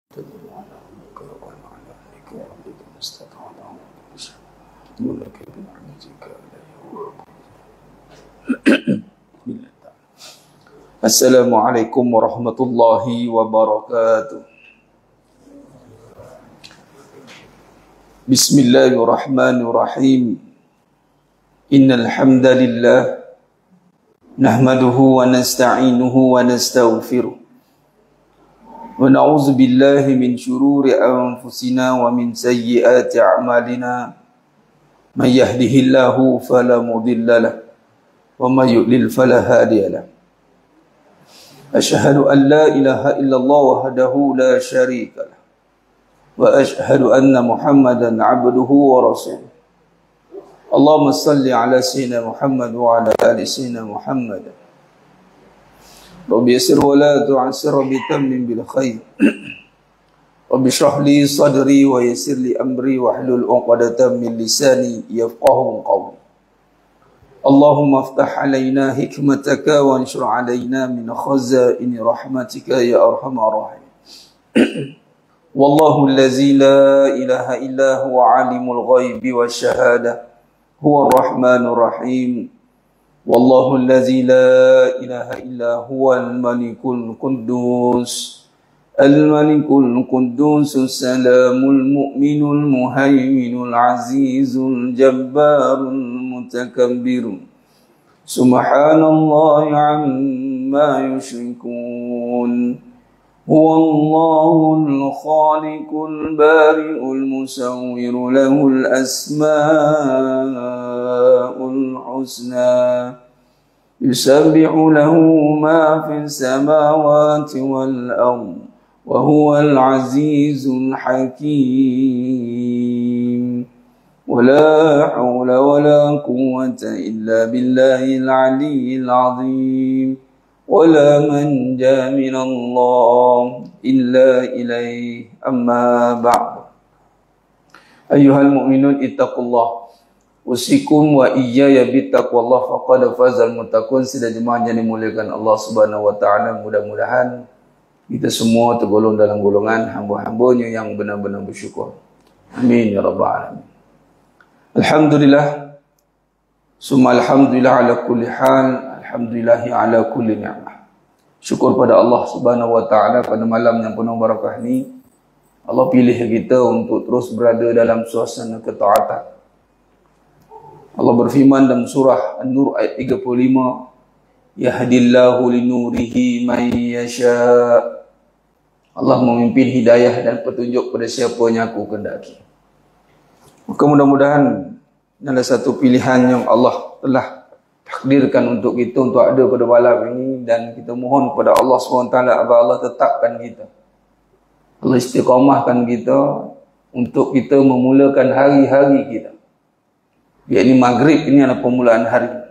Assalamualaikum warahmatullahi wabarakatuh. Bismillahirrahmanirrahim. Innal hamdalillah nahmaduhu wa nasta'inuhu wa nastaghfiruh. Wa na'udzu billahi min shururi anfusina wa min sayyiati a'malina. May yahdihillahu fala mudilla lahu wa may yudlil fala hadiya lahu. Asyhadu an la ilaha illallah wahdahu la syarika lahu wa asyhadu anna Muhammadan 'abduhu wa rasuluh. Allahumma salli ala sayyidina Muhammad wa ala ali sayyidina Muhammad. Rabbi yassir wa la tu'assir bi tammin bil khair. Rabbi shrah li sadri wa yassir li amri wa hlul 'uqdatam min lisani yafqahu qawli. Allahumma aftah alaina hikmataka wa anshur alaina min khazaini rahmatika ya arhamar rahim. Wallahu allazi la ilaha illa huwa alimul ghaibi wasyahadah huwa ar-rahmanur rahim. Wallahu allazi la ilaha illa huwal malikul quddus al-malikul quddus salamul mu'minul muhaiminul azizul jabbarul mutakabbir. Subhanallahi amma yushrikun. Huwallahul khaliqul bari'ul musawwir lahul asmaul husna. Yusabbihu lahu ma fis samawati wal ardh wa huwal azizul hakim. ولا حول ولا قوة إلا بالله العلي العظيم ولا منجا من الله إلا إليه أما بعد أيها المؤمنون اتقوا الله أوصيكم وإياي بتقوى الله فقد فاز المتقون. Sudah jemaah yang dimuliakan Allah Subhanahu wa taala, mudah-mudahan kita semua tergolong dalam golongan hamba-hambanya yang benar-benar bersyukur. Amin ya rabbal alamin. Alhamdulillah, summa alhamdulillah ala kulli hal, alhamdulillahi ala kulli ni'mah. Syukur pada Allah Subhanahu wa taala pada malam yang penuh barakah ni, Allah pilih kita untuk terus berada dalam suasana ketaatan. Allah berfirman dalam surah An-Nur ayat 35, yahdillahu linurihi man yasha. Allah memimpin hidayah dan petunjuk pada siapa yang aku kehendaki. Maka mudah-mudahan adalah satu pilihan yang Allah telah takdirkan untuk kita untuk ada pada malam ini, dan kita mohon kepada Allah SWT agar Allah tetapkan kita, Allah istiqamahkan kita untuk kita memulakan hari-hari kita. Yakni maghrib ini adalah permulaan hari.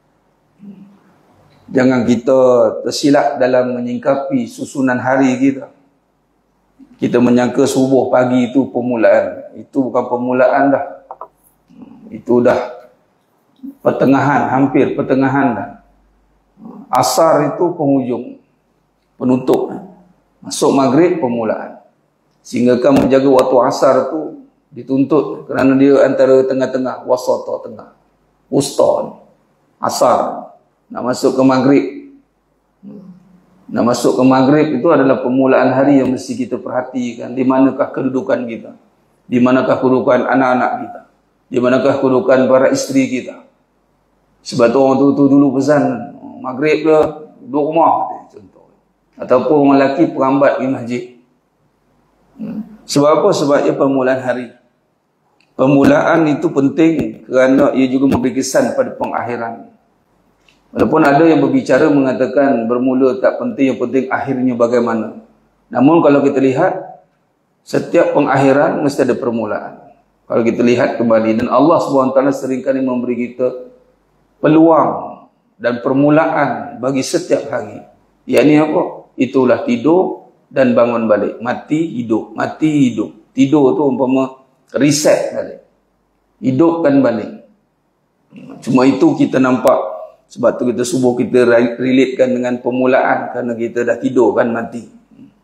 Jangan kita tersilap dalam menyingkapi susunan hari kita. Kita menyangka subuh pagi itu permulaan. Itu bukan permulaan dah. Itu dah pertengahan, hampir pertengahan dah. Asar itu penghujung, penutup. Masuk maghrib permulaan. Sehingga kan menjaga waktu asar itu dituntut, kerana dia antara tengah-tengah, wasata tengah, wusta, asar. Nak masuk ke maghrib. Nak masuk ke maghrib itu adalah permulaan hari yang mesti kita perhatikan. Di manakah kedudukan kita? Di manakah kedudukan anak-anak kita? Di manakah kedudukan para isteri kita? Sebab tu orang tu dulu pesan, maghrib ke duduk rumah, contoh. Ataupun orang lelaki perambat di masjid. Sebab apa? Sebab ia permulaan hari. Permulaan itu penting kerana ia juga memberi kesan pada pengakhiran. Walaupun ada yang berbicara mengatakan bermula tak penting, yang penting akhirnya bagaimana. Namun kalau kita lihat, setiap pengakhiran mesti ada permulaan. Kalau kita lihat kembali, dan Allah SWT seringkali memberi kita peluang dan permulaan bagi setiap hari. Yakni apa? Itulah tidur dan bangun balik. Mati, hidup. Mati, hidup. Tidur tu umpama reset balik. Hidupkan balik. Cuma itu kita nampak. Sebab tu kita subuh kita relatekan dengan permulaan, kerana kita dah tidur kan mati.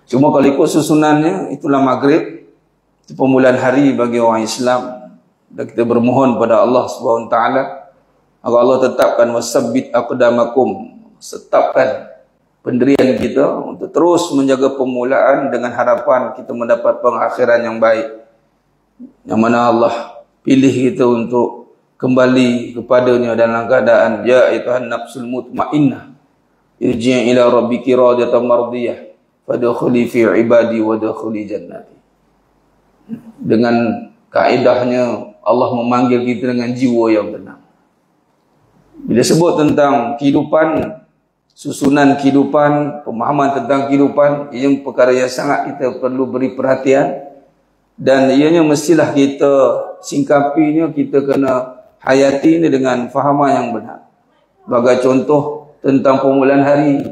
Cuma kalau ikut susunannya, itulah maghrib, itu permulaan hari bagi orang Islam. Dan kita bermohon pada Allah Subhanahu Wa Taala agar Allah tetapkan wasabbit aqdamakum, tetapkan pendirian kita untuk terus menjaga permulaan dengan harapan kita mendapat pengakhiran yang baik, yang mana Allah pilih kita untuk kembali kepadanya dalam keadaan ya ayyuhan nafsul mutmainnah irji' ila rabbiki radiyatan mardiyah fadkhuli fi ibadi wadkhuli jannati. Dengan kaedahnya Allah memanggil kita dengan jiwa yang tenang. Bila sebut tentang kehidupan, susunan kehidupan, pemahaman tentang kehidupan, ia perkara yang sangat kita perlu beri perhatian, dan ianya mestilah kita singkapinya, kita kena hayati ini dengan fahaman yang benar. Sebagai contoh tentang permulaan hari.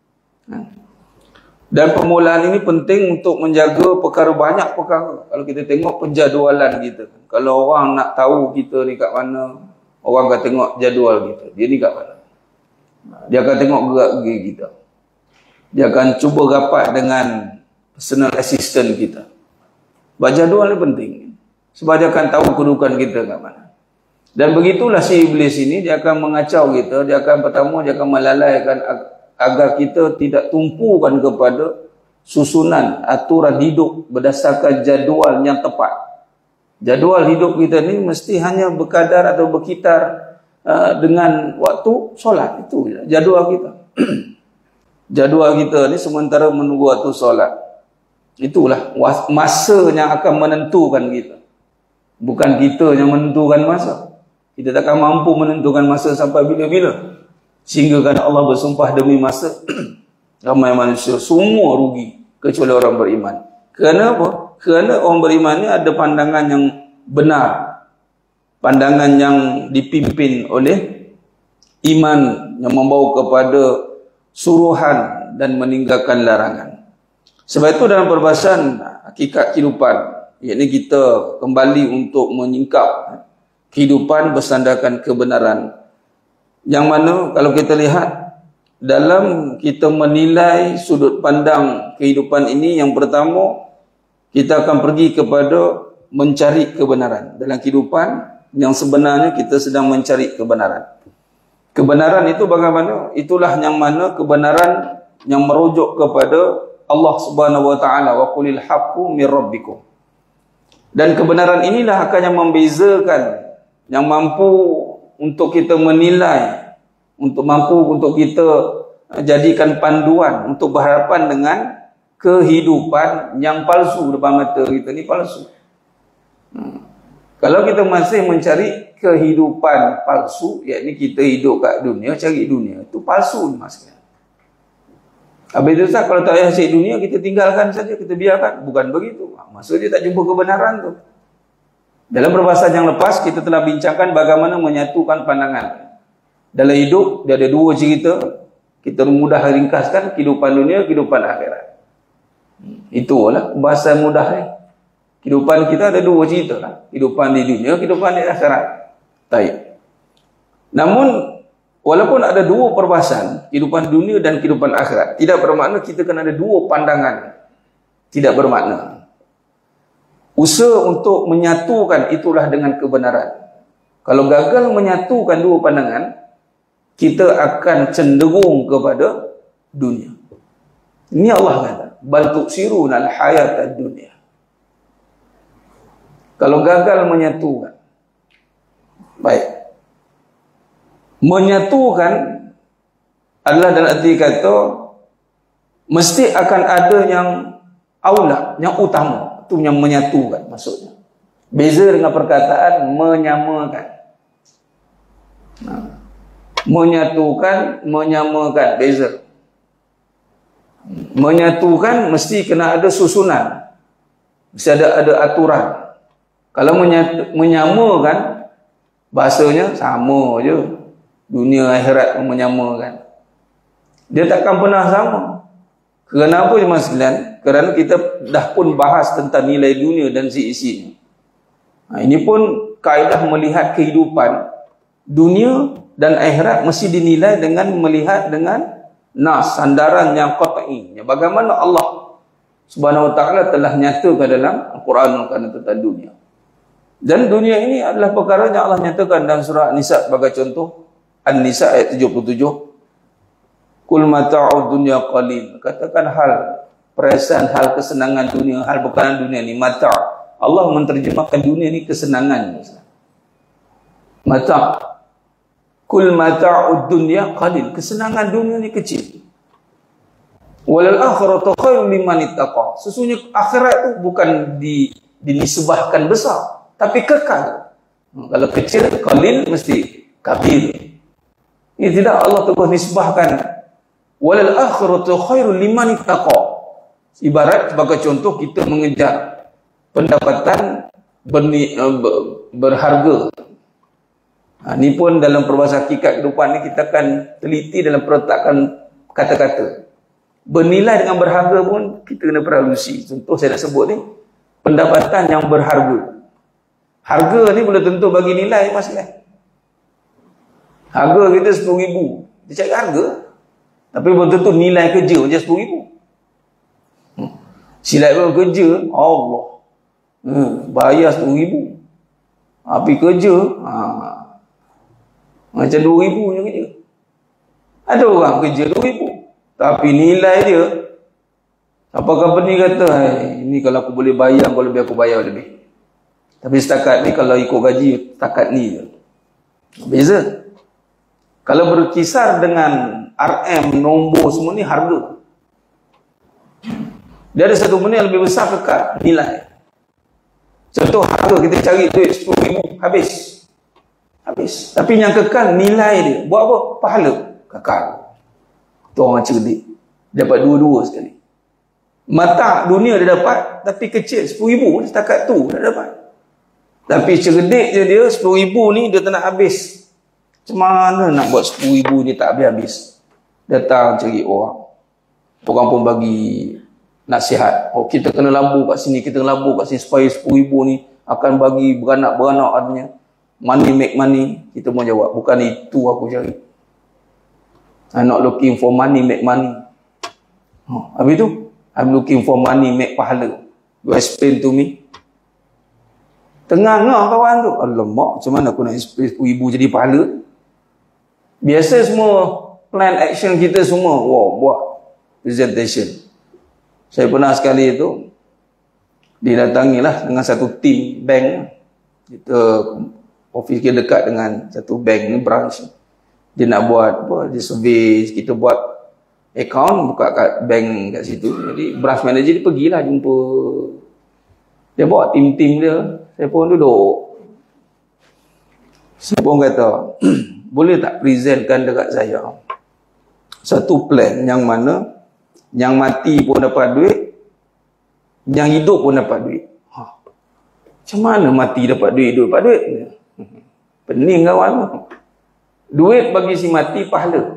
Dan permulaan ini penting untuk menjaga perkara, banyak perkara. Kalau kita tengok penjadualan kita, kalau orang nak tahu kita ni kat mana, orang akan tengok jadual kita, dia ni kat mana. Dia akan tengok gerak-geri kita. Dia akan cuba rapat dengan personal assistant kita. Jadual ni penting, sebab dia akan tahu kedudukan kita kat mana. Dan begitulah si iblis ini, dia akan mengacau kita. Dia akan pertama, dia akan melalaikan agar kita tidak tumpukan kepada susunan aturan hidup berdasarkan jadual yang tepat. Jadual hidup kita ni mesti hanya berkadar atau berkitar dengan waktu solat. Itu jadual kita. Jadual kita ni sementara menunggu waktu solat. Itulah masa yang akan menentukan kita. Bukan kita yang menentukan masa. Kita takkan mampu menentukan masa sampai bila-bila. Sehingga kan Allah bersumpah demi masa, ramai manusia semua rugi kecuali orang beriman. Kenapa? Kerana orang beriman ni ada pandangan yang benar, pandangan yang dipimpin oleh iman yang membawa kepada suruhan dan meninggalkan larangan. Sebab itu dalam perbahasan hakikat kehidupan, yakni kita kembali untuk menyingkap kehidupan bersandarkan kebenaran. Yang mana kalau kita lihat dalam kita menilai sudut pandang kehidupan ini, yang pertama kita akan pergi kepada mencari kebenaran. Dalam kehidupan yang sebenarnya kita sedang mencari kebenaran. Kebenaran itu bagaimana? Itulah yang mana kebenaran yang merujuk kepada Allah Subhanahu Wa Taala, wa qulil haqqu mir rabbikum. Dan kebenaran inilah akan yang membezakan, yang mampu untuk kita menilai, untuk mampu untuk kita jadikan panduan untuk berhadapan dengan kehidupan yang palsu depan mata kita ni palsu. Kalau kita masih mencari kehidupan palsu, yakni kita hidup kat dunia, cari dunia, itu palsu maksudnya. Habis itu kalau tak payah cari dunia, kita tinggalkan saja, kita biarkan. Bukan begitu. Maksudnya tak jumpa kebenaran tu. Dalam perbahasan yang lepas, kita telah bincangkan bagaimana menyatukan pandangan. Dalam hidup, dia ada dua cerita. Kita mudah ringkaskan, kehidupan dunia, kehidupan akhirat. Itulah bahasa mudah ni. Kehidupan kita ada dua cerita lah. Kehidupan di dunia, kehidupan di akhirat. Baik. Namun, walaupun ada dua perbahasan, kehidupan dunia dan kehidupan akhirat, tidak bermakna kita kena ada dua pandangan. Tidak bermakna. Usaha untuk menyatukan itulah dengan kebenaran. Kalau gagal menyatukan dua pandangan, kita akan cenderung kepada dunia. Ini Allah kata, bal tu'siruna al-hayata ad-dunya. Kalau gagal menyatukan, baik. Menyatukan adalah dalam arti kata mesti akan ada yang aula, yang utama. Itu yang menyatukan maksudnya. Beza dengan perkataan menyamakan. Menyatukan, menyamakan, beza. Menyatukan mesti kena ada susunan. Mesti ada aturan. Kalau menyamakan, bahasanya sama je. Dunia akhirat menyamakan. Dia takkan pernah sama. Kenapa jemaah sekalian? Kerana kita dah pun bahas tentang nilai dunia dan si-isinya. Ini pun kaedah melihat kehidupan dunia dan akhirat mesti dinilai dengan melihat dengan nas, sandaran yang qat'i. Bagaimana Allah Subhanahu wa ta'ala telah nyatakan dalam Al-Quran tentang dunia. Dan dunia ini adalah perkara yang Allah nyatakan dalam surah An-Nisa sebagai contoh. An-Nisa ayat 77. Kul mata'ud dunya qalil. Katakan hal perasaan, hal kesenangan dunia, hal perkara dunia ni mata'. Allah menterjemahkan dunia ni kesenangan. Mata'. Kul mata'ud dunya qalil. Kesenangan dunia ni kecil. Walal akhiratu khairun liman ittaqa. Sesungguhnya akhirat itu bukan dinisbahkan besar, tapi kekal. Kalau kecil, qalil mesti kabir. Ini tidak, Allah telah nisbahkan walal akhiratu khairun liman ittaqa. Ibarat sebagai contoh kita mengejar pendapatan berharga. Ini pun dalam peribahasa hakikat kehidupan ni kita akan teliti dalam perletakan kata-kata. Bernilai dengan berharga pun kita kena peralusi. Contoh saya nak sebut ni, pendapatan yang berharga. Harga ni boleh tentu bagi nilai masalah. Harga kita RM10,000. Dia cari harga. Tapi belum tentu nilai kerja macam RM10,000. Silat pun kerja, Allah. Bayar RM10,000. Habis kerja, macam RM2,000 je kerja. Ada orang kerja RM2,000. Tapi nilai dia, apa company kata, ini kalau aku boleh bayar, kalau lebih aku bayar lebih. Tapi setakat ni, kalau ikut gaji, setakat ni je. Beza. Kalau berkisar dengan RM, nombor semua ni, harga. Dia ada satu benda yang lebih besar kekal, nilai. Contoh harga, kita cari duit RM10,000, habis. Habis. Tapi yang kekal, nilai dia. Buat apa? Pahala. Kekal. Tu orang cerdik. Dapat dua-dua sekali. Mata dunia dia dapat, tapi kecil. RM10,000 setakat tu dah dapat. Tapi cerdik je dia, RM10,000 ni dia tak nak habis. Macam mana nak buat RM10,000 ni tak habis-habis? Datang cari orang. Orang pun bagi nasihat. Oh, kita kena labur kat sini, kita kena labur kat sini supaya RM10,000 ni akan bagi beranak-beranak adanya. Money make money. Kita pun jawab, bukan itu aku cari. I'm not looking for money, make money. Habis tu, I'm looking for money, make pahala. You explain to me. Tengah-tengah kawan tu. Alamak, macam mana aku nak explain RM10,000 jadi pahala? Biasa semua plan action kita semua, buat presentation. Saya pernah sekali tu, didatangilah dengan satu team bank. Kita, office kita dekat dengan satu bank ni, branch. Dia nak buat apa, dia survey, kita buat account, buka kat bank kat situ. Jadi branch manager dia pergilah jumpa, dia bawa tim-tim dia. Saya pun duduk, saya pun kata, boleh tak presentkan dekat saya satu plan yang mana yang mati pun dapat duit, yang hidup pun dapat duit. Macam mana mati dapat duit, hidup dapat duit? Pening kawan tu. Duit bagi si mati pahala.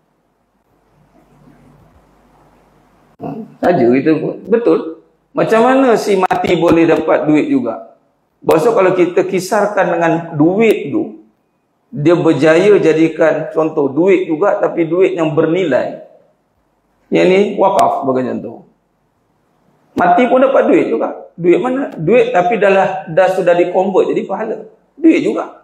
Saja kita betul. Macam mana si mati boleh dapat duit juga? Maksud kalau kita kisarkan dengan duit tu, dia berjaya jadikan contoh duit juga, tapi duit yang bernilai. Yang ni wakaf bagi contoh. Mati pun dapat duit juga. Duit mana? Duit tapi dah sudah di-convert jadi pahala. Duit juga.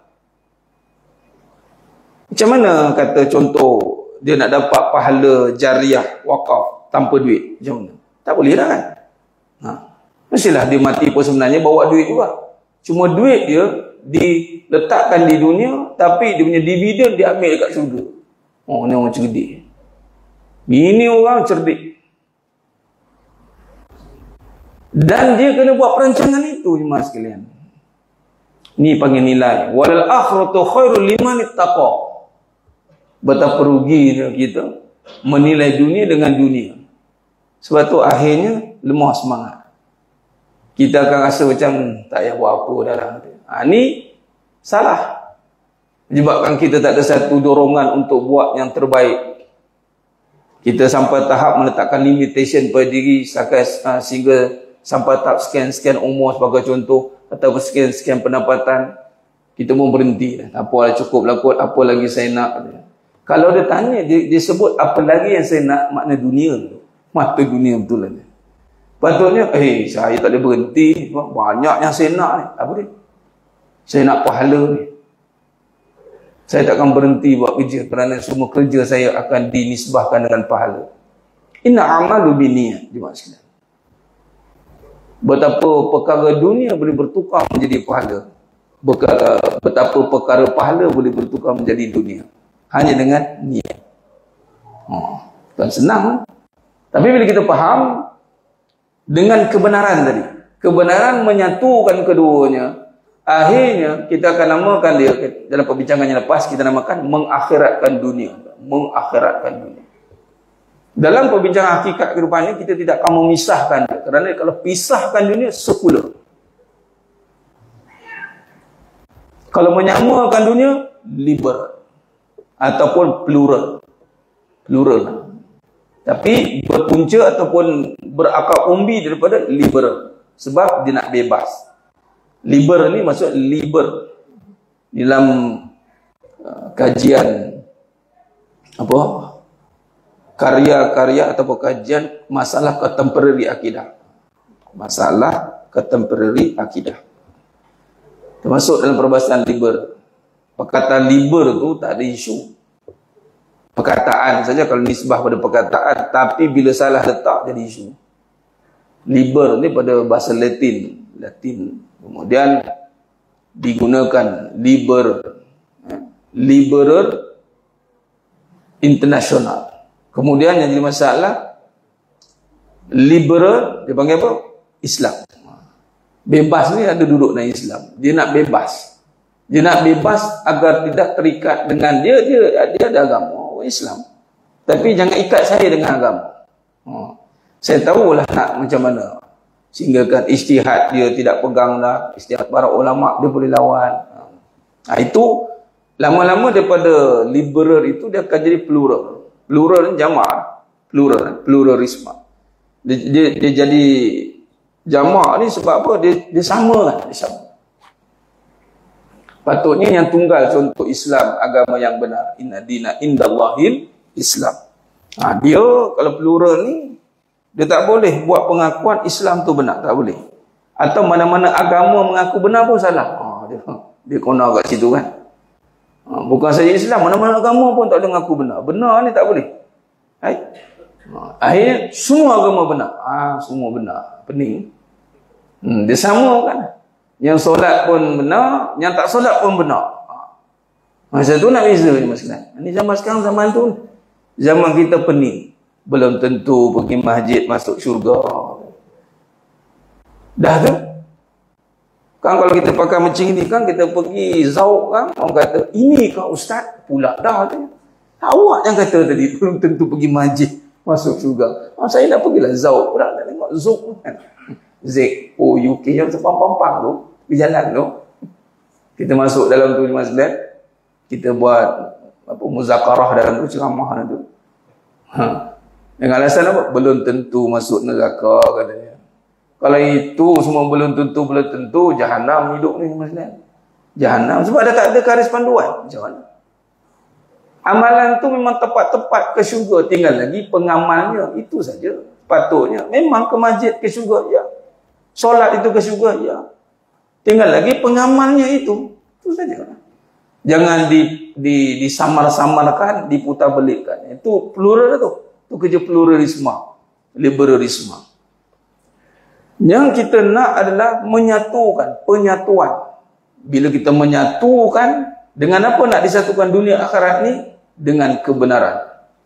Macam mana kata contoh dia nak dapat pahala jariah wakaf tanpa duit? Macam mana? Tak boleh dah kan? Mestilah dia mati pun sebenarnya bawa duit juga. Cuma duit dia diletakkan di dunia, tapi dia punya dividen dia ambil dekat surga. Oh, ni orang cerdik. Ini orang cerdik. Dan dia kena buat perancangan itu, jemaah sekalian. Ni panggil nilai. Walal akhiratu khairul liman ittaqa. Betapa ruginya kita menilai dunia dengan dunia. Sebab tu akhirnya lemah semangat. Kita akan rasa macam tak payah buat apa dalam tu. Ni salah. Menyebabkan kita tak ada satu dorongan untuk buat yang terbaik. Kita sampai tahap meletakkan limitation pada diri sehingga sampai tahap sekian-sekian umur sebagai contoh, atau sekian-sekian pendapatan, kita pun berhenti. Apa cukup lah kot, apa lagi saya nak. Kalau dia tanya, dia sebut apa lagi yang saya nak, makna dunia tu. Mata dunia betul lah. Patutnya, saya tak boleh berhenti. Banyak yang saya nak ni. Apa dia? Saya nak pahala ni. Saya takkan berhenti buat kerja kerana semua kerja saya akan dinisbahkan dengan pahala. Inna amalu biniyat. Betapa perkara dunia boleh bertukar menjadi pahala. Betapa perkara pahala boleh bertukar menjadi dunia. Hanya dengan niat. Bukan senang. Tapi bila kita faham dengan kebenaran tadi, kebenaran menyatukan keduanya, akhirnya kita akan namakan dia, dalam perbincangan yang lepas kita namakan mengakhiratkan dunia. Mengakhiratkan dunia. Dalam perbincangan hakikat kehidupan ini kita tidak akan memisahkan dia, kerana kalau pisahkan dunia sekular. Kalau menyamakan dunia liberal ataupun plural. Tapi berpunca ataupun berakar umbi daripada liberal, sebab dia nak bebas. Liberal ni maksud liber dalam kajian apa, karya-karya atau kajian masalah contemporary akidah. Masalah contemporary akidah termasuk dalam perbahasan liber. Perkataan liber tu tak ada isu, perkataan saja kalau nisbah pada perkataan, tapi bila salah letak jadi isu. Liber ni pada bahasa Latin, kemudian digunakan liberal international. Kemudian yang jadi masalah, liberal dia panggil apa? Islam. Bebas ni ada duduk dalam Islam. Dia nak bebas. Dia nak bebas agar tidak terikat dengan dia ada agama Islam. Tapi jangan ikat saya dengan agama. Saya tahulah nak macam mana. Sehingga kan ijtihad dia tidak pegang dah. Ijtihad para ulama dia boleh lawan. Itu lama-lama daripada liberal itu dia akan jadi plural. Plural ni jamak. Pluralisme. Dia jadi jamak ni sebab apa? Dia sama kan? Dia sama. Patutnya yang tunggal contoh Islam, agama yang benar. Inna dina indallahil Islam. Dia kalau plural ni, dia tak boleh buat pengakuan Islam tu benar. Tak boleh. Atau mana-mana agama mengaku benar pun salah. Dia kena kat situ kan. Bukan saja Islam, mana-mana agama pun tak boleh mengaku benar. Benar ni tak boleh. Akhirnya semua agama benar. Semua benar. Pening. Dia sama kan. Yang solat pun benar, yang tak solat pun benar. Masa tu nak beza ni masalah. Ini zaman sekarang, zaman tu zaman kita pening. Belum tentu pergi masjid masuk syurga. Dah tu. Kan kalau kita pakai macam ni kan, kita pergi zauk kan, orang kata, ini kah ustaz? Pula dah tu. Awak yang kata tadi belum tentu pergi masjid masuk syurga. Saya nak pergilah zauk pula, nak tengok zauk kan. ZOUK yang sepampang-pampang tu, di jalan tu. Kita masuk dalam tu masjid, kita buat apa muzakarah dalam tu, ceramah tu. Dengan alasan apa? Belum tentu masuk neraka katanya. Kalau itu semua belum tentu jahanam hidup ni masjid. Jahanam sebab tak ada garis panduan. Macam mana? Amalan tu memang tepat-tepat ke syurga, tinggal lagi pengamalnya, itu saja. Patutnya memang ke masjid ke syurga, ya. Solat itu ke syurga, ya. Tinggal lagi pengamalnya itu saja. Jangan disamar-samarkan, diputar-belikkan. Itu plural tu. Itu kerja pluralisme, liberalisme. Yang kita nak adalah menyatukan, penyatuan. Bila kita menyatukan, dengan apa nak disatukan dunia akhirat ni? Dengan kebenaran.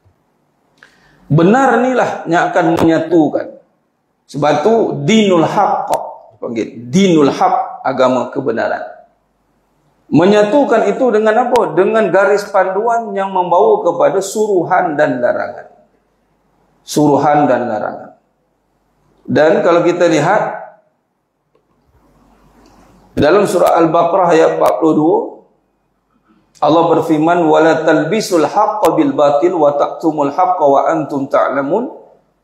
Benar inilah yang akan menyatukan. Sebab tu dinul haqq, panggil dinul haqq, agama kebenaran. Menyatukan itu dengan apa? Dengan garis panduan yang membawa kepada suruhan dan larangan. Suruhan dan larangan. Dan kalau kita lihat dalam surah Al-Baqarah ayat 42, Allah berfirman, wala talbisul haqqa bil batil wa taqtumul haqqa wa antum ta'lamun.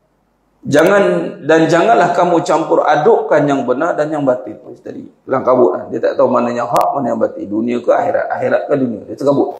Janganlah kamu campur adukkan yang benar dan yang batil. Tadi kelang kabut. Dia tak tahu mana yang hak, mana yang batil. Dunia ke akhirat, akhirat ke dunia. Dia terkabut.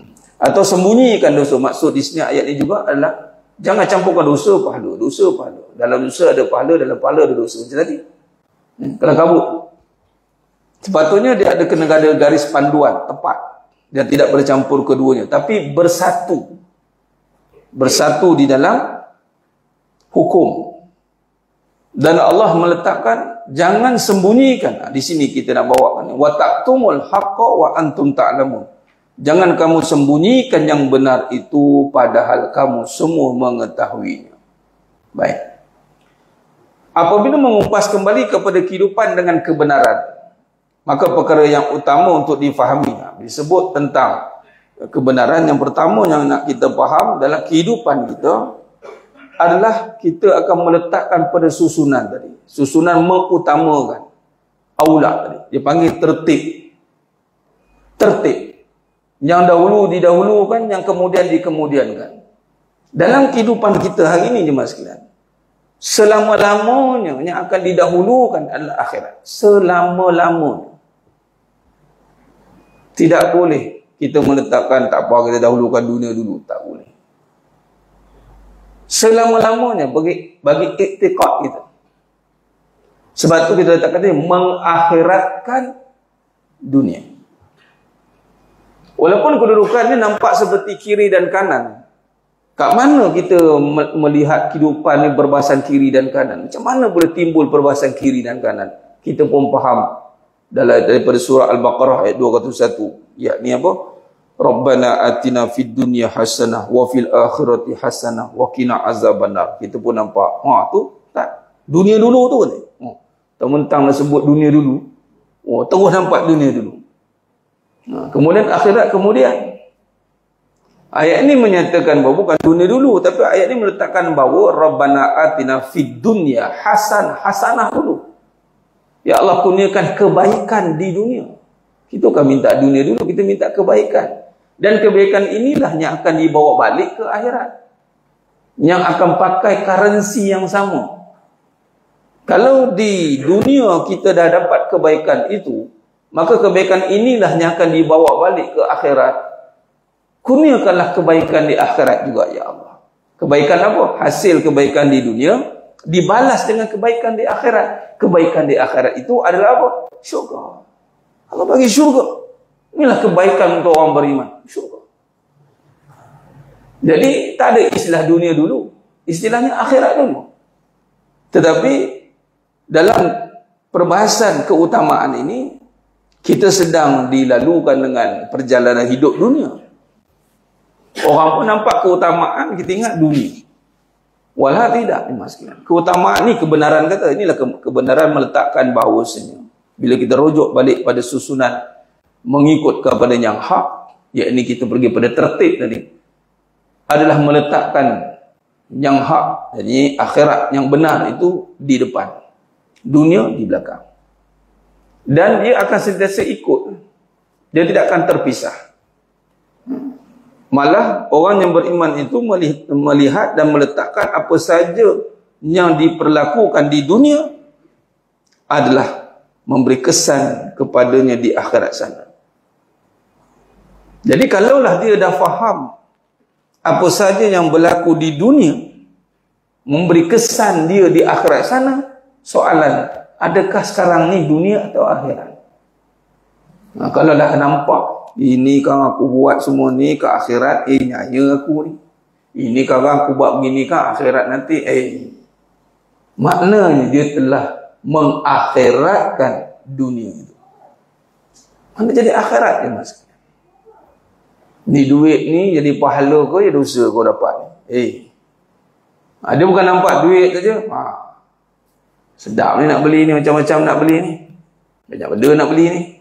Atau sembunyikan dosa. Maksud di sini ayat ini juga adalah jangan campurkan dosa pahala, dosa pahala. Dalam dosa ada pahala, dalam pahala ada dosa. Macam tadi. Kalau kabut. Sepatutnya dia ada kena ada garis panduan tepat dan tidak bercampur keduanya, tapi bersatu. Bersatu di dalam hukum. Dan Allah meletakkan jangan sembunyikan. Di sini kita nak bawakan wa taqtumul haqqa wa antum ta'lamun. Jangan kamu sembunyikan yang benar itu padahal kamu semua mengetahuinya. Baik. Apabila mengupas kembali kepada kehidupan dengan kebenaran, maka perkara yang utama untuk difahami disebut tentang kebenaran. Yang pertama yang nak kita faham dalam kehidupan kita adalah kita akan meletakkan pada susunan tadi. Susunan mengutamakan. Aula tadi. Dia panggil tertib. Tertib. Yang dahulu didahulukan, yang kemudian dikemudiankan. Dalam kehidupan kita hari ini jemaah sekalian, selama-lamanya yang akan didahulukan adalah akhirat. Selama-lamanya. Tidak boleh kita meletakkan tak apa kita dahulukan dunia dulu. Tak boleh. Selama-lamanya bagi iktiqad kita. Sebab tu kita letakkan dia mengakhiratkan dunia. Walaupun kedudukannya nampak seperti kiri dan kanan. Kat mana kita melihat kehidupan ni berbahasan kiri dan kanan? Macam mana boleh timbul perbahasan kiri dan kanan? Kita pun faham daripada surah Al-Baqarah ayat 201. Yakni apa? Rabbana atina fid dunya hasanah wa fil akhirati hasanah wa qina azabannar. Kita pun nampak. Tu tak. Dunia dulu tu ni. Mentang-mentang nak sebut dunia dulu. Terus nampak dunia dulu. Kemudian akhirat kemudian. Ayat ini menyatakan bahawa bukan dunia dulu, tapi ayat ini meletakkan bahawa Rabbana atina fid dunya hasanah dulu. Ya Allah, kurniakan kebaikan di dunia. Kita kan minta dunia dulu, kita minta kebaikan. Dan kebaikan inilah yang akan dibawa balik ke akhirat. Yang akan pakai currency yang sama. Kalau di dunia kita dah dapat kebaikan itu, maka kebaikan inilah yang akan dibawa balik ke akhirat. Kurniakanlah kebaikan di akhirat juga, ya Allah. Kebaikan apa? Hasil kebaikan di dunia dibalas dengan kebaikan di akhirat. Kebaikan di akhirat itu adalah apa? Syurga. Allah bagi syurga. Inilah kebaikan untuk orang beriman. Syurga. Jadi tak ada istilah dunia dulu. Istilahnya akhirat dulu. Tetapi dalam perbahasan keutamaan ini, kita sedang dilalukan dengan perjalanan hidup dunia. Orang pun nampak keutamaan, kita ingat dunia. Walau tidak, keutamaan ni kebenaran kata, inilah kebenaran meletakkan bahawasanya bila kita rujuk balik pada susunan mengikut kepada yang hak, yakni kita pergi pada tertib tadi, adalah meletakkan yang hak, jadi akhirat yang benar itu di depan, dunia di belakang. Dan dia akan sentiasa ikut. Dia tidak akan terpisah. Malah orang yang beriman itu melihat dan meletakkan apa saja yang diperlakukan di dunia adalah memberi kesan kepadanya di akhirat sana. Jadi kalaulah dia dah faham apa saja yang berlaku di dunia memberi kesan dia di akhirat sana, soalan, adakah sekarang ni dunia atau akhirat? Kalau dah nampak, ini kan aku buat semua ni ke akhirat, nyaya aku ni. Ini kan aku buat begini kan akhirat nanti, maknanya dia telah mengakhiratkan dunia itu. Mana jadi akhirat dia, mas? Ni duit ni jadi pahala kau, ya dosa kau dapat. Dia bukan nampak duit saja. Sedap ni nak beli ni, macam-macam nak beli ni. Banyak benda nak beli ni.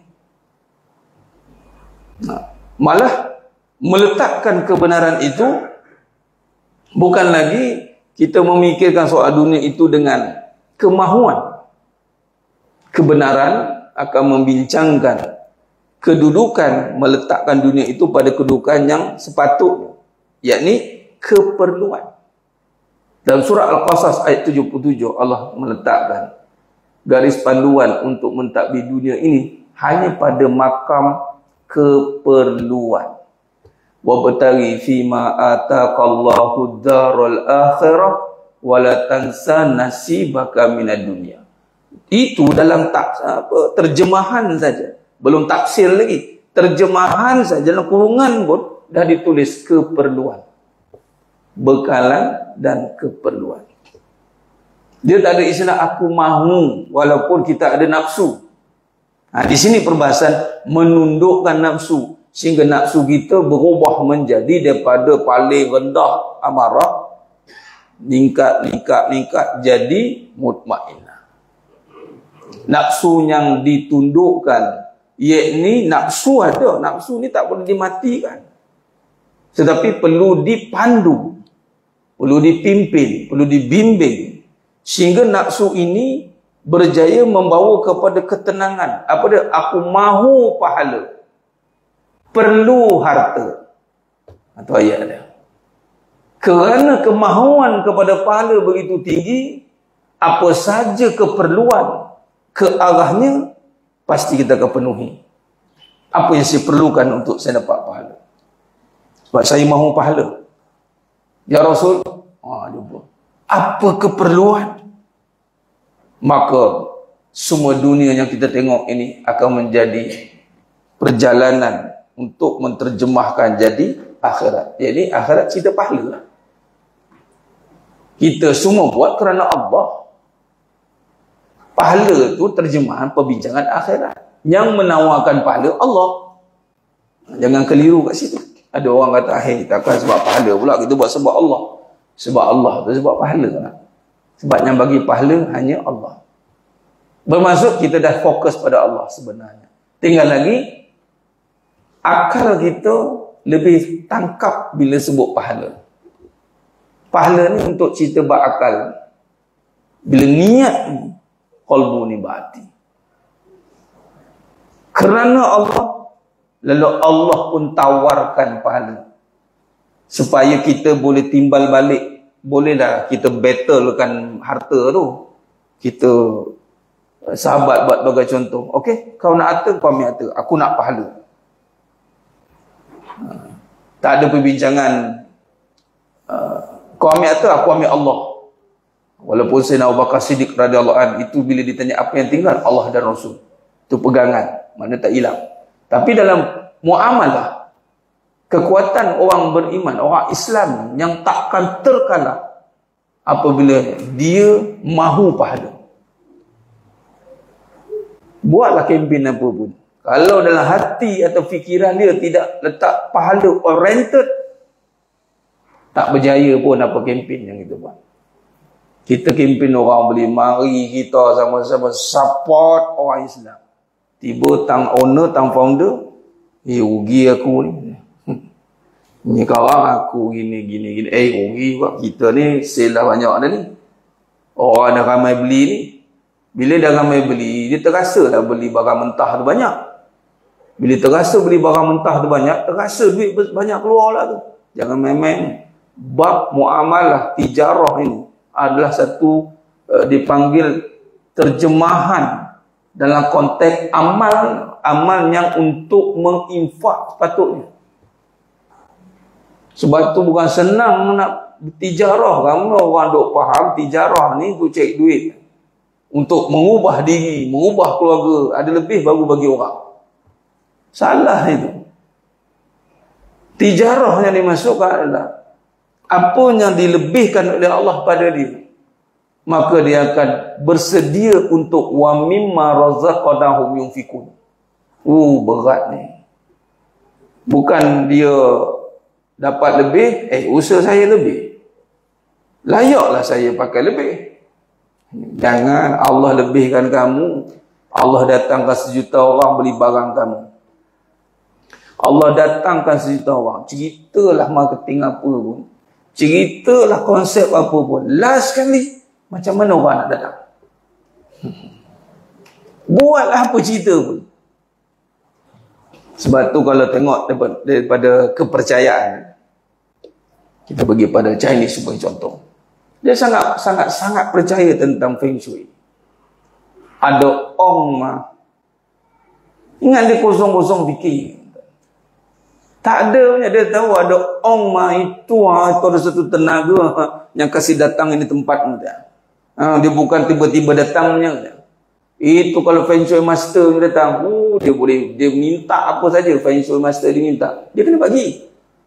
Malah meletakkan kebenaran itu bukan lagi kita memikirkan soal dunia itu dengan kemahuan. Kebenaran akan membincangkan kedudukan, meletakkan dunia itu pada kedudukan yang sepatutnya, yakni keperluan. Dalam surah Al-Qasas ayat 77 Allah meletakkan garis panduan untuk mentadbir dunia ini hanya pada makam keperluan. Wabtaghi fima ataqallahu ad-darul akhirah wala tansa nasibaka minad dunya. Itu dalam terjemahan saja, belum tafsir lagi. Terjemahan saja dalam kurungan pun dah ditulis keperluan, bekalan dan keperluan. Dia tak ada istilah aku mahu walaupun kita ada nafsu. Di sini perbahasan menundukkan nafsu sehingga nafsu kita berubah menjadi daripada paling rendah amarah meningkat jadi mutmainnah. Nafsu yang ditundukkan, yakni nafsu ada, nafsu ni tak boleh dimatikan, tetapi perlu dipandu, perlu dipimpin, perlu dibimbing sehingga nafsu ini berjaya membawa kepada ketenangan. Apa dia? Aku mahu pahala, perlu harta. Itu ayat dia. Kerana kemahuan kepada pahala begitu tinggi, apa saja keperluan ke arahnya pasti kita akan penuhi. Apa yang saya perlukan untuk saya dapat pahala? Sebab saya mahu pahala. Ya Rasul, jumpa. Apa keperluan? Maka semua dunia yang kita tengok ini akan menjadi perjalanan untuk menterjemahkan jadi akhirat. Jadi akhirat cerita pahala. Kita semua buat kerana Allah. Pahala itu terjemahan perbincangan akhirat. Yang menawarkan pahala Allah. Jangan keliru kat situ. Ada orang kata, takkan sebab pahala pula kita buat sebab Allah. Sebab Allah tu sebab pahala. Sebab yang bagi pahala hanya Allah. Bermaksud kita dah fokus pada Allah sebenarnya. Tinggal lagi akal kita lebih tangkap bila sebut pahala. Pahala ni untuk cerita berakal. Bila niat ni, qalbu ni berhati. Kerana Allah, lalu Allah pun tawarkan pahala. Supaya kita boleh timbal balik. Bolehlah kita battlekan harta tu. Kita sahabat buat bagai contoh. Okey, kau nak harta, kau ambil harta. Aku nak pahala. Tak ada perbincangan kau ambil harta, aku ambil Allah. Walaupun Sayyidina Abu Bakar Siddiq radhiyallahu anhu itu bila ditanya apa yang tinggal, Allah dan Rasul. Itu pegangan, mana tak hilang. Tapi dalam muamalah, kekuatan orang beriman, orang Islam yang takkan terkalah apabila dia mahu pahala. Buatlah kempen apa pun. Kalau dalam hati atau fikiran dia tidak letak pahala oriented, tak berjaya pun apa kempen yang kita buat. Kita kempen orang boleh mari kita sama-sama support orang Islam. Tiba tang owner, tang founder, rugi aku ni. Ni kawan aku gini. Rugi buat kita ni sale dah banyak dah ni. Orang dah ramai beli ni. Bila dah ramai beli, dia terasa dah beli barang mentah tu banyak. Bila terasa beli barang mentah tu banyak, terasa duit banyak keluar lah tu. Jangan main-main. Bab muamalah tijarah ini adalah satu dipanggil terjemahan dalam konteks amal yang untuk menginfak sepatutnya. Sebab tu bukan senang nak tijarah. Kamu orang duk faham tijarah ni tu cek duit untuk mengubah diri, mengubah keluarga, ada lebih baru bagi orang. Salah itu. Tijarah yang dimasukkan adalah apa yang dilebihkan oleh Allah pada dia, maka dia akan bersedia untuk wa mimma razaqnahum yunfikun. Berat ni. Bukan dia dapat lebih, usaha saya lebih. Layaklah saya pakai lebih. Jangan Allah lebihkan kamu, Allah datangkan sejuta orang beli barang kamu. Allah datangkan sejuta orang, ceritalah marketing apa pun, ceritalah konsep apa pun, last kali macam mana orang nak datang? Buatlah apa cerita pun. Sebab tu kalau tengok daripada kepercayaan, kita pergi pada Chinese sebagai contoh. Dia sangat percaya tentang Feng Shui. Ada Ong mah, ingat dia kosong-kosong fikir. Tak ada punya. Dia tahu ada itu ada satu tenaga yang kasih datang ini tempat ni. Dia bukan tiba-tiba datangnya. Itu kalau Feng Shui Master ni datang, dia boleh, dia minta apa saja Feng Shui Master dia minta. Dia kena bagi.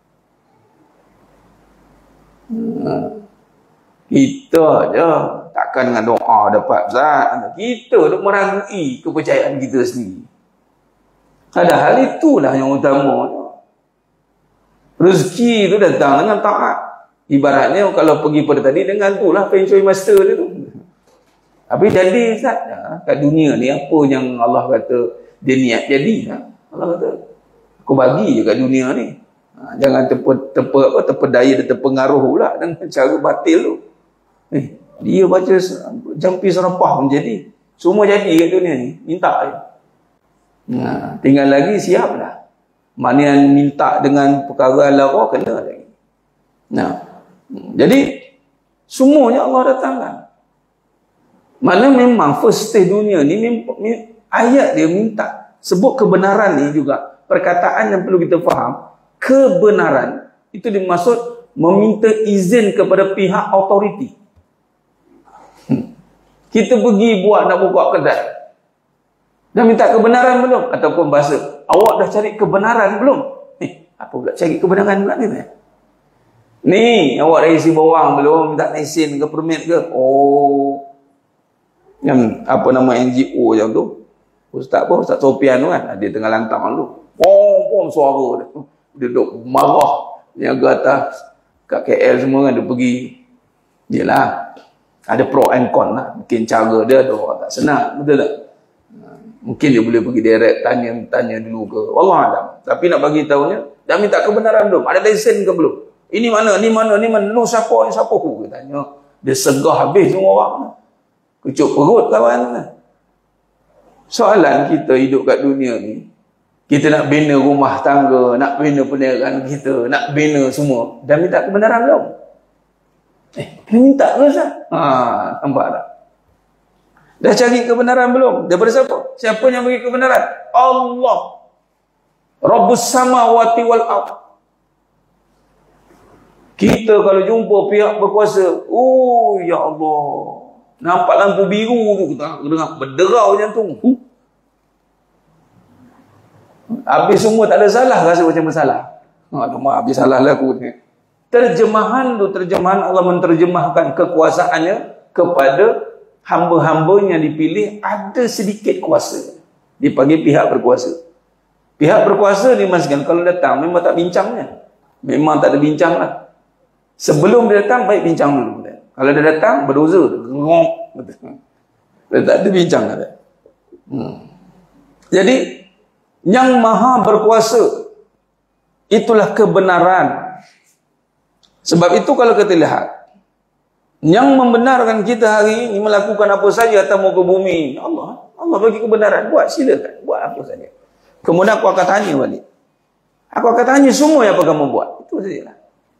Kita je takkan dengan doa dapat zat. Kita duk meragui kepercayaan kita sendiri. Padahal itulah yang utama. Rezeki itu datang dengan taat. Ibaratnya kalau pergi pada tadi dengan itulah Feng Shui Master dia tu. Tapi jadi Ustaz, kat dunia ni apa yang Allah kata dia niat jadi. Allah kata aku bagi je kat dunia ni. Jangan terpedaya dan terpengaruh pula dengan cara batil tu. Dia baca jampi serapah pun jadi. Semua jadi kat dunia ni. Minta je. Tinggal lagi siap lah. Mana yang minta dengan perkara lara kena lagi. Jadi semuanya Allah datangkan. Mana memang first stage dunia ni ayat dia minta sebut kebenaran ni juga perkataan yang perlu kita faham. Kebenaran itu dimaksud meminta izin kepada pihak autoriti. Kita pergi nak buka kedai. Dah minta kebenaran belum? Ataupun bahasa, awak dah cari kebenaran belum? Apa pula cari kebenaran pula ni? Ni, awak dah isi bawang belum? Minta lesen ke permit ke? Yang apa nama NGO yang tu? Ustaz Sofian tu kan? Dia tengah lantang tu. Pom suara dia. Dia duduk marah. Yang ke atas. Kat KL semua kan dia pergi. Yelah. Ada pro and con lah. Mungkin cara dia tak senang. Betul tak? Mungkin dia boleh pergi direct tanya dulu ke. Wallahualam. Tapi nak bagi tahunya, dah minta kebenaran belum? Ada lesen ke belum? Ini mana? Lu siapa? Dia tanya. Dia segah habis semua orang. Kecup perut kawan. Soalan kita hidup kat dunia ni, kita nak bina rumah tangga, nak bina perniagaan kita, nak bina semua. Dah minta kebenaran belum? Kena minta ke Ustaz? Nampak tak? Dah cari kebenaran belum? Daripada siapa? Siapa yang bagi kebenaran? Allah. Rabbus samawati wal ardh. Kita kalau jumpa pihak berkuasa, ya Allah. Nampak lampu biru tu, kita dengar berderau jantung. Habis semua tak ada salah, rasa macam bersalah. Alamak, habis salah lah aku ni. Terjemahan Allah menterjemahkan kekuasaannya kepada hamba-hamba yang dipilih ada sedikit kuasa. Dipanggil pihak berkuasa. Pihak berkuasa dimaksudkan kalau datang memang tak bincangnya. Memang tak ada bincang lah. Sebelum dia datang baik bincang dulu. Kalau dia datang berdosa. Dia tak ada bincang. Jadi yang maha berkuasa itulah kebenaran. Sebab itu kalau kita lihat yang membenarkan kita hari ini melakukan apa saja atas muka bumi, Allah bagi kebenaran. Buat, silakan. Buat apa saja. Kemudian aku akan tanya balik. Aku akan tanya semua yang apa kamu buat. Itu sajalah.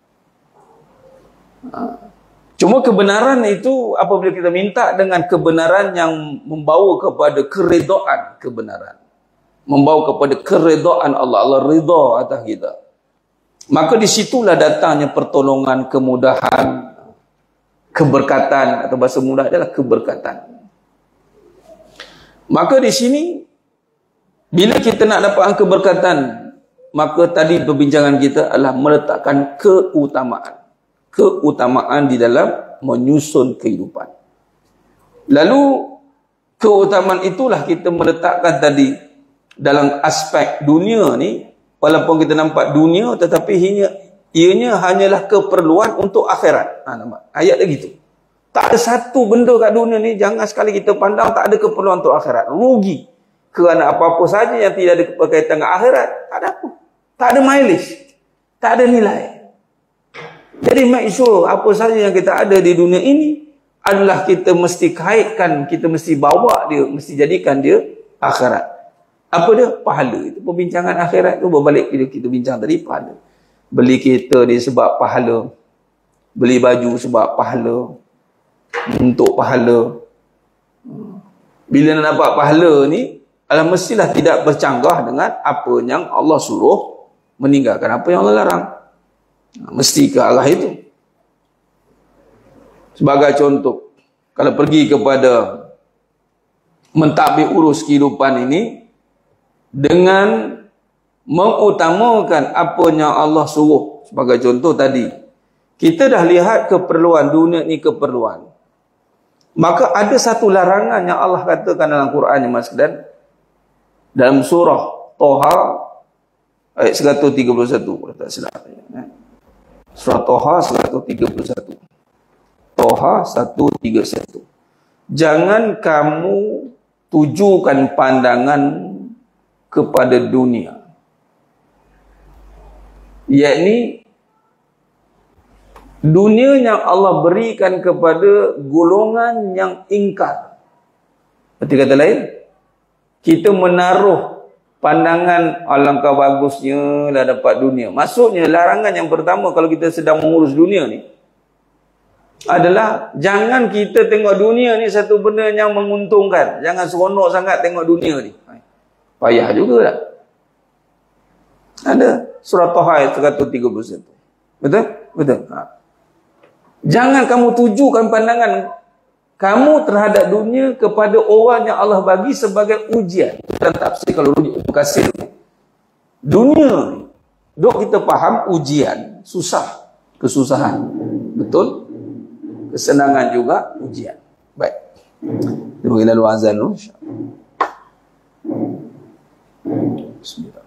Cuma kebenaran itu apabila kita minta dengan kebenaran yang membawa kepada keredaan kebenaran. Membawa kepada keredaan Allah. Allah ridha atas kita. Maka disitulah datangnya pertolongan, kemudahan, keberkatan, atau bahasa mudah adalah keberkatan. Maka di sini bila kita nak dapatkan keberkatan, maka tadi perbincangan kita adalah meletakkan keutamaan di dalam menyusun kehidupan. Lalu keutamaan itulah kita meletakkan tadi dalam aspek dunia ni. Walaupun kita nampak dunia, tetapi ianya hanyalah keperluan untuk akhirat. Ayat dia gitu. Tak ada satu benda kat dunia ni, jangan sekali kita pandang tak ada keperluan untuk akhirat. Rugi. Kerana apa-apa saja yang tidak ada berkaitan dengan akhirat, tak ada apa. Tak ada mileage. Tak ada nilai. Jadi make sure apa saja yang kita ada di dunia ini adalah kita mesti kaitkan, kita mesti bawa dia, mesti jadikan dia akhirat. Apa dia? Pahala. Itu perbincangan akhirat tu berbalik kita bincang tadi, pahala. Beli kereta ni sebab pahala. Beli baju sebab pahala. Untuk pahala. Bila nak dapat pahala ni, mestilah tidak bercanggah dengan apa yang Allah suruh meninggalkan apa yang Allah larang. Mesti ke arah itu. Sebagai contoh, kalau pergi kepada mentadbir urus kehidupan ini dengan mengutamakan apa yang Allah suruh. Sebagai contoh tadi, kita dah lihat keperluan dunia ni keperluan. Maka ada satu larangan yang Allah katakan dalam Quran yang masukkan dalam surah Toha ayat 131, kalau tak silap. Surah Toha 131. Toha 131. Jangan kamu tujukan pandangan kepada dunia. Yakni dunia yang Allah berikan kepada golongan yang ingkar. Berarti kata lain, kita menaruh pandangan alangkah bagusnya lah dapat dunia. Maksudnya larangan yang pertama kalau kita sedang mengurus dunia ni adalah jangan kita tengok dunia ni satu benda yang menguntungkan. Jangan seronok sangat tengok dunia ni. Payah juga tak? Ada surah Taha ayat 131. Betul? Betul. Jangan kamu tujukan pandangan kamu terhadap dunia kepada orang yang Allah bagi sebagai ujian. Dan tafsir kalau rujuk Kasir, dunia dok kita faham ujian, susah, kesusahan. Betul? Kesenangan juga ujian. Baik. Kita bagi lalu azan dulu. Bismillah.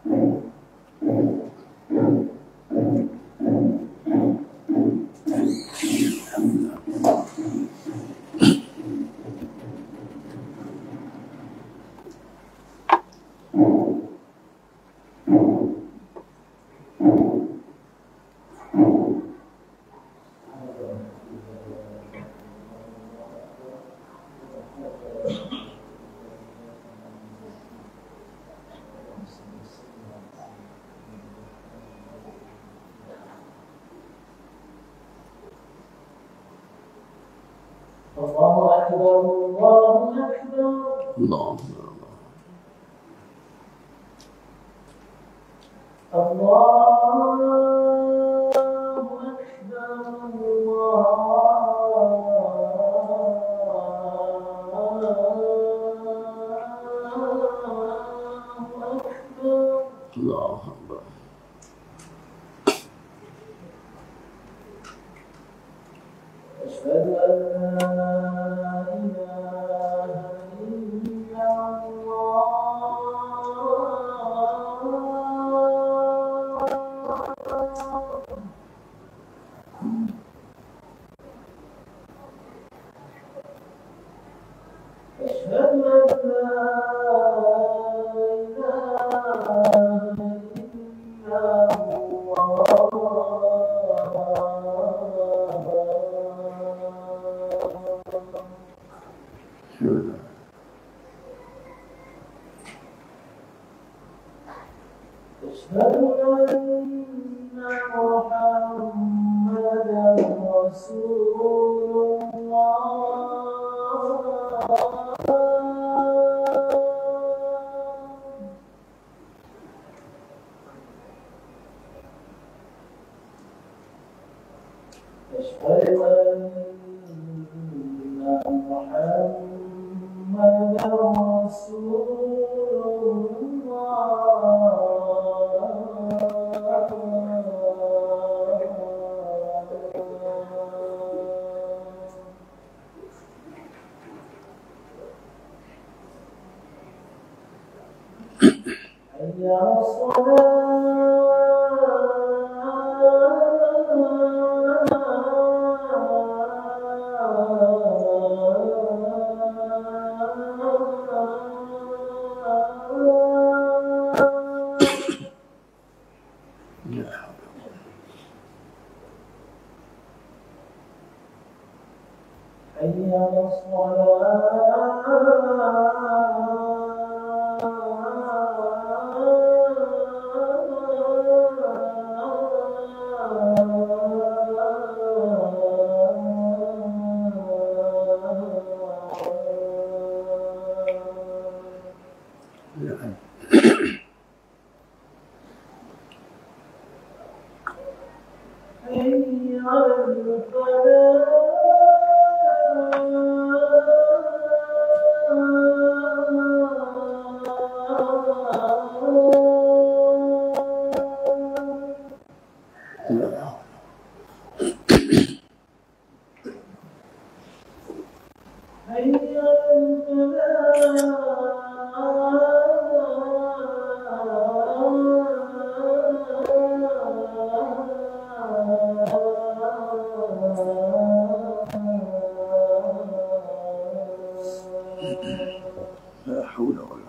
La haula wala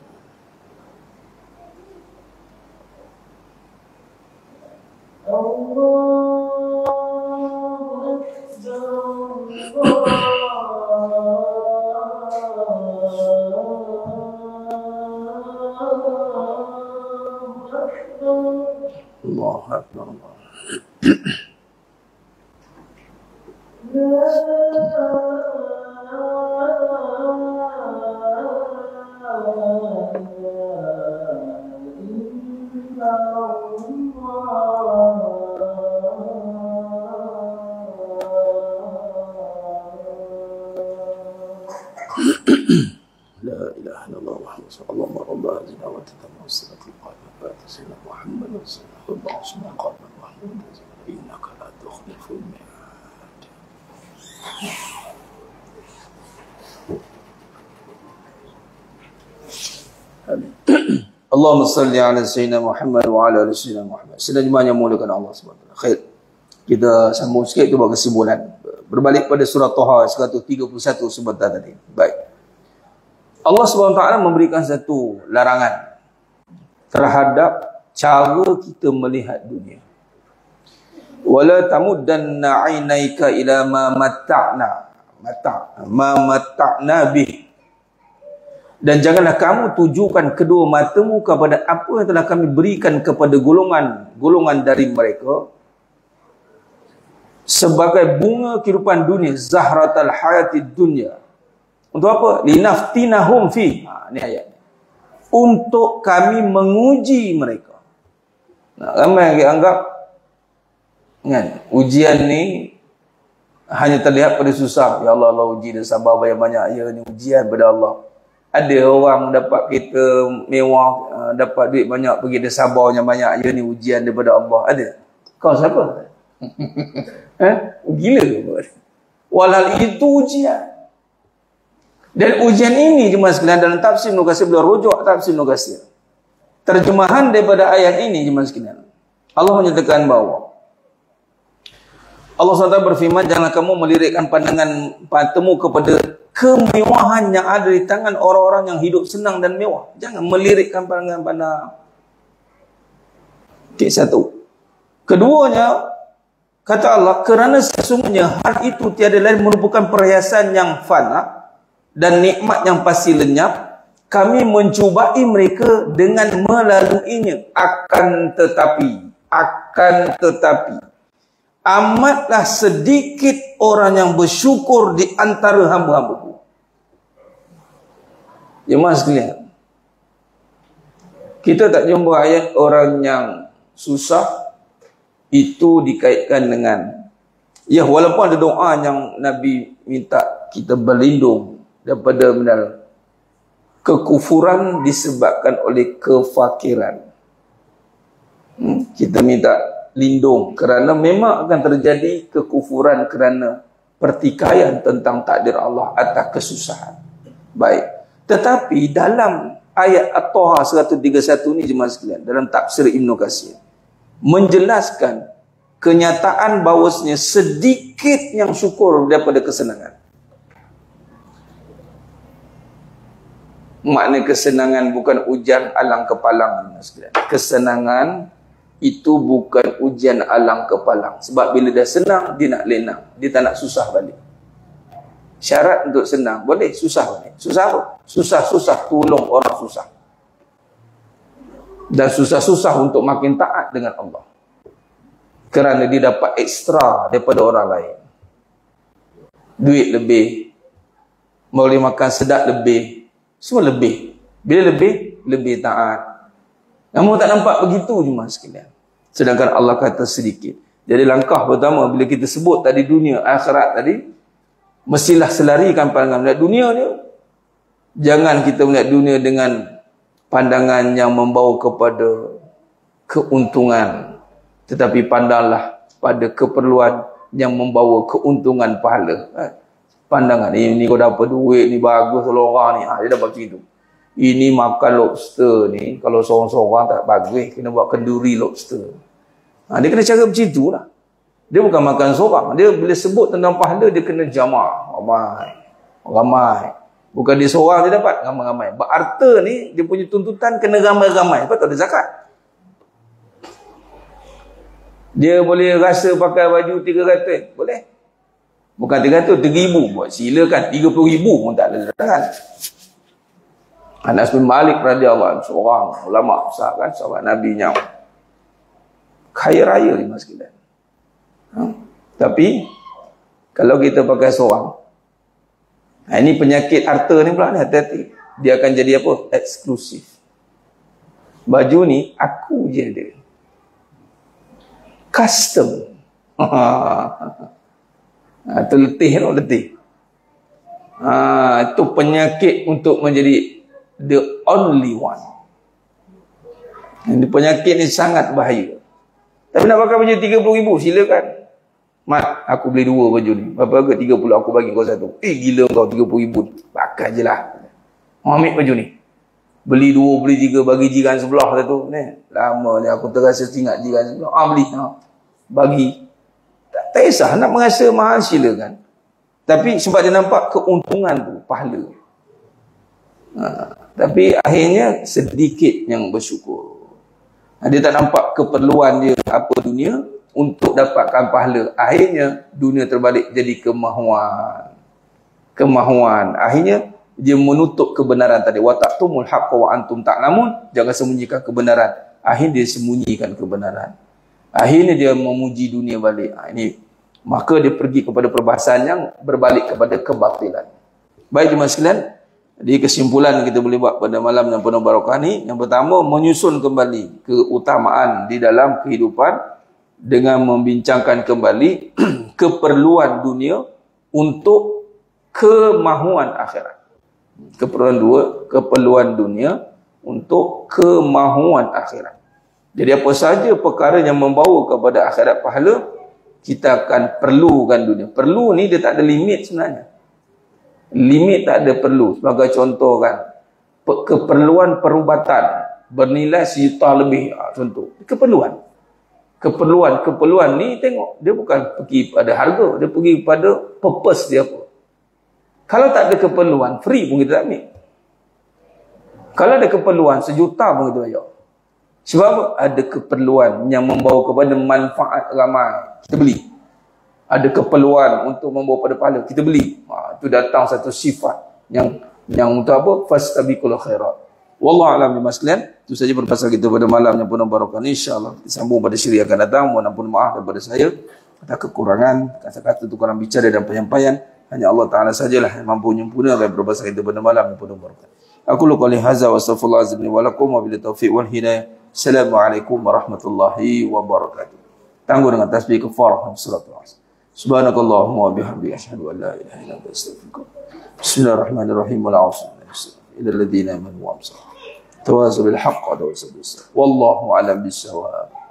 Allahu Akbar. لا إله إلا الله محمد صلى الله عليه وسلم ربنا زدنا وتتم والصلاة القائمة سيدنا محمد صلى الله عليه وسلم قال محمد إنك لا تخلف الميعاد. Allahumma salli ala sayyidina Muhammad wa ala ali sayyidina Muhammad. Sedang jemaah yang muliakan Allah Subhanahu wa taala. Khair. Kita sambung sikit tu buat kesimpulan. Berbalik pada surah Taha 131 sebentar tadi. Baik. Allah Subhanahu wa taala memberikan satu larangan terhadap cara kita melihat dunia. Wala tamuddanna 'ainaika ila ma matta'na bih. Dan janganlah kamu tujukan kedua matamu kepada apa yang telah kami berikan kepada golongan dari mereka sebagai bunga kehidupan dunia, zahratal hayatid dunya. Untuk apa? Linaftinahum fi. Ini ayat. Untuk kami menguji mereka. Ramai yang anggap kan, ujian ni hanya terlihat pada susah. Ya Allah, Allah uji dia sabar banyak-banyak. Ya, ni ujian pada Allah. Ada orang dapat kereta mewah, dapat duit banyak, pergi dia sabarnya banyak. Ya, ni ujian daripada Allah. Ada? Kau siapa? Gila ke? Walhal itu ujian. Dan ujian ini jemaah sekalian dalam tafsir Ibnu Katsir, beliau rujuk tafsir Ibnu Katsir. Terjemahan daripada ayat ini jemaah sekalian. Allah menyatakan bahawa Allah SWT berfirman, janganlah kamu melirikkan pandangan matamu kepada kemewahan yang ada di tangan orang-orang yang hidup senang dan mewah. Jangan melirikkan pandangan-pandang. Okay, satu. Keduanya, kata Allah, kerana sesungguhnya hal itu tiada lain merupakan perhiasan yang fana dan nikmat yang pasti lenyap, kami mencubai mereka dengan melaluinya. Akan tetapi amatlah sedikit orang yang bersyukur di antara hamba-hambaku. Jemaah sekalian, kita tak jumpa ayat orang yang susah itu dikaitkan dengan, ya, walaupun ada doa yang Nabi minta kita berlindung daripada kekufuran disebabkan oleh kefakiran. Kita minta lindung kerana memang akan terjadi kekufuran kerana pertikaian tentang takdir Allah atas kesusahan. Baik. Tetapi dalam ayat At-Taha 131 ni jemaah sekalian, dalam tafsir Ibnu Katsir menjelaskan kenyataan bahawasanya sedikit yang syukur daripada kesenangan. Makna kesenangan bukan ujian alang kepalang jemaah sekalian. Kesenangan itu bukan ujian alang kepalang. Sebab bila dah senang, dia nak lenang. Dia tak nak susah balik. Syarat untuk senang, boleh susah balik. Susah apa? Susah-susah tolong orang susah. Dan susah-susah untuk makin taat dengan Allah. Kerana dia dapat ekstra daripada orang lain. Duit lebih. Boleh makan sedap lebih. Semua lebih. Bila lebih, lebih taat. Namun tak nampak begitu jemaah sekalian. Sedangkan Allah kata sedikit. Jadi langkah pertama bila kita sebut tadi dunia, akhirat tadi, mestilah selarikan pandangan melihat dunia ni. Jangan kita melihat dunia dengan pandangan yang membawa kepada keuntungan. Tetapi pandanglah pada keperluan yang membawa keuntungan pahala. Pandangan ni kau dapat duit ni bagus orang ni, dia dapat macam itu. Ini makan lobster ni, kalau seorang-seorang tak bagus, kena buat kenduri lobster. Dia kena cara macam itulah. Dia bukan makan seorang. Dia bila sebut tentang pahala, dia kena jama' ramai. Bukan dia seorang dia dapat, ramai-ramai. Harta ni, dia punya tuntutan kena ramai-ramai. Lepas tu ada zakat. Dia boleh rasa pakai baju 300. Boleh. Bukan 300, 3,000. Buat silakan. 30,000 pun tak ada larangan. Anas bin Malik radhiyallahu anhu, seorang ulama besar kan, sahabat Nabi nya. Kaya raya ni mas sekalian. Tapi kalau kita pakai seorang, ini penyakit harta ni pula ni, hati-hati. Dia akan jadi apa? Eksklusif. Baju ni aku je ada. Custom. Terletih tau, letih. Itu penyakit untuk menjadi the only one. Ini penyakit ni sangat bahaya. Tapi nak pakai baju 30,000, silakan. Mat, aku beli 2 baju ni. Berapa harga? 30, aku bagi kau 1. Gila kau 30,000. Pakai je lah. Ambil baju ni. Beli 2, beli 3, bagi jiran sebelah satu. Lama ni aku terasa ingat jiran sebelah. Beli. Bagi. Tak kisah, nak merasa mahal silakan. Tapi sebab dia nampak keuntungan tu, pahala. Tapi akhirnya sedikit yang bersyukur. Dia tak nampak keperluan dia apa dunia untuk dapatkan pahala. Akhirnya dunia terbalik jadi kemahuan. Akhirnya dia menutup kebenaran tadi. Wa taqtumul haqqa wa antum ta'lamun. Jangan sembunyikan kebenaran. Akhirnya dia sembunyikan kebenaran. Akhirnya dia memuji dunia balik. Maka dia pergi kepada perbahasan yang berbalik kepada kebatilan. Baik jemaah sekalian, di kesimpulan kita boleh buat pada malam yang penuh barakah ni, yang pertama, menyusun kembali keutamaan di dalam kehidupan dengan membincangkan kembali keperluan dunia untuk kemahuan akhirat. Keperluan dunia untuk kemahuan akhirat. Jadi apa saja perkara yang membawa kepada akhirat pahala, kita akan perlukan dunia. Perlu ni dia tak ada limit sebenarnya. Limit tak ada perlu. Sebagai contoh kan, keperluan perubatan bernilai sejuta lebih. Contoh. Keperluan ni tengok. Dia bukan pergi pada harga. Dia pergi pada purpose dia apa. Kalau tak ada keperluan, free pun kita tak ambil. Kalau ada keperluan, sejuta pun kita bayar. Sebab ada keperluan yang membawa kepada manfaat ramai. Kita beli. Ada keperluan untuk membawa pada pahala, kita beli. Itu datang satu sifat yang untuk apa? Fastabiqul khairat. Wallahu a'lam bishawab sekalian. Itu saja perbahasan kita pada malam yang penuh barakah ni. Insya-Allah kita sambung pada siri akan datang. Mohon ampun maaf daripada saya atas kekurangan kata-kata tukaran bicara dan penyampaian. Hanya Allah Taala sajalah yang mampu menyempurnakan perbahasan kita pada malam yang penuh barakah. Aku lu qouli hadza wa astaghfirullahal azim wa lakum wa bil taufiq wal hidayah. Assalamualaikum warahmatullahi wabarakatuh. Tangguh dengan tasbih kafarah dan salatul asr. Subhanakallahumma wa bihamdika asyhadu an la ilaha illa anta astaghfiruka. Bismillahirrahmanirrahim. Wal 'asr. Ila alladziina amanu wa absaru. Tawasaw bil haqqi wa tawasaw bis sabr. Wallahu a'lam bis-shawab.